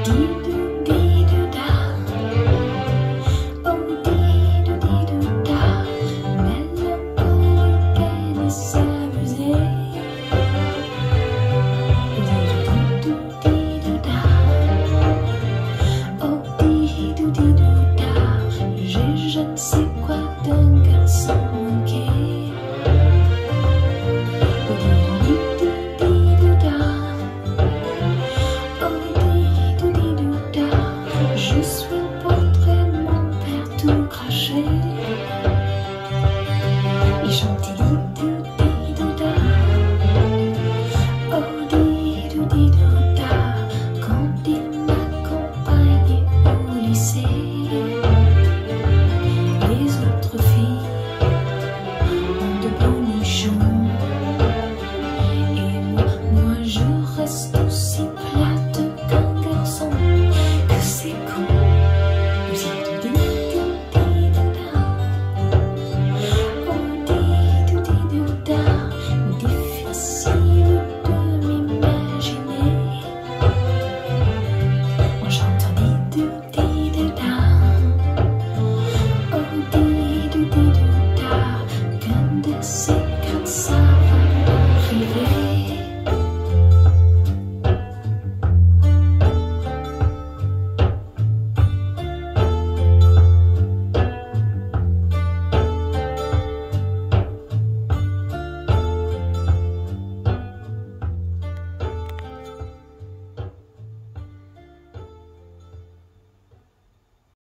Je ne sais quoi d'un garçon manqué. Je suis le portrait de mon père tout craché. Il chante di-do-di-do-da, oh di-do-di-do-da, quand il m'accompagnait au lycée. Les autres filles ont de beaux nichons, et moi je reste aussi plate qu'un garçon. Que c'est con. Difficile de m'imaginer en chantant di-do-di-do-da, oh di-do-di-do-da, qu'un de ces